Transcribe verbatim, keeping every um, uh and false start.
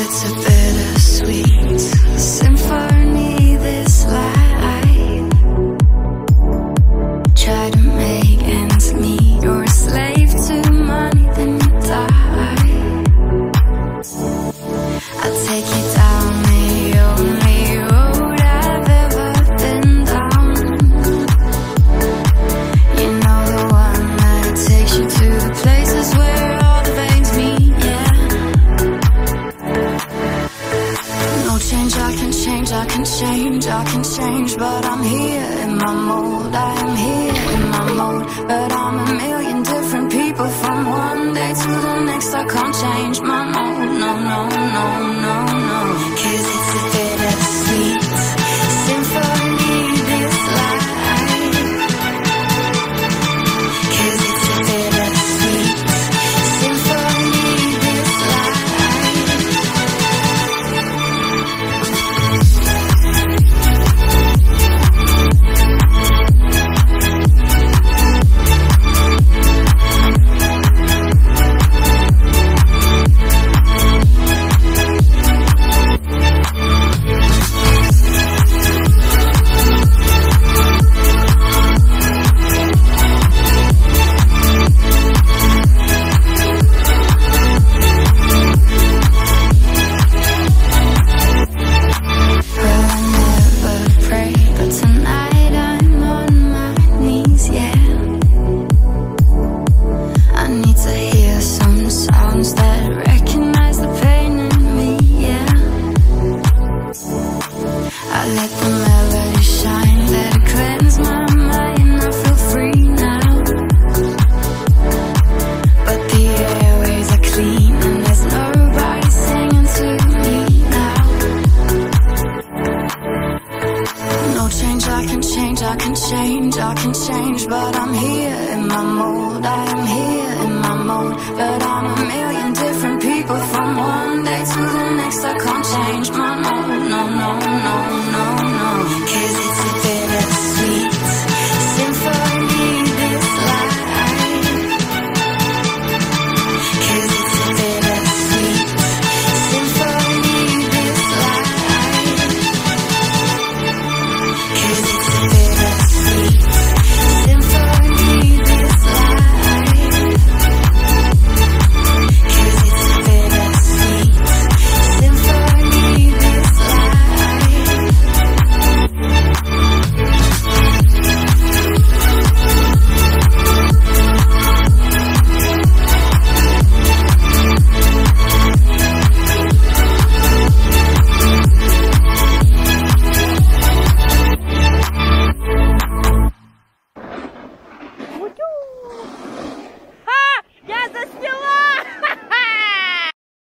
it's a bittersweet symphony, this life. Try to make ends meet, you're a slave to money, then you die. I'll take you down the only road I've ever been down. You know, the one that takes you to the places where all the veins meet, yeah. No change, I can change, I can change, I can change, but I'm here in my mold. I am here in my mode, but I'm a million different people from one day to the next. I can't change my mode, no, no, no, no, no. Cause it's a bittersweet symphony, this life. Cause it's a bittersweet symphony, this life. I can change, I can change, but I'm here in my mold. I am here in my mode, but I'm a million different people from one day to the next. I can't change my mode, no, no, no, no, no. Cause it's a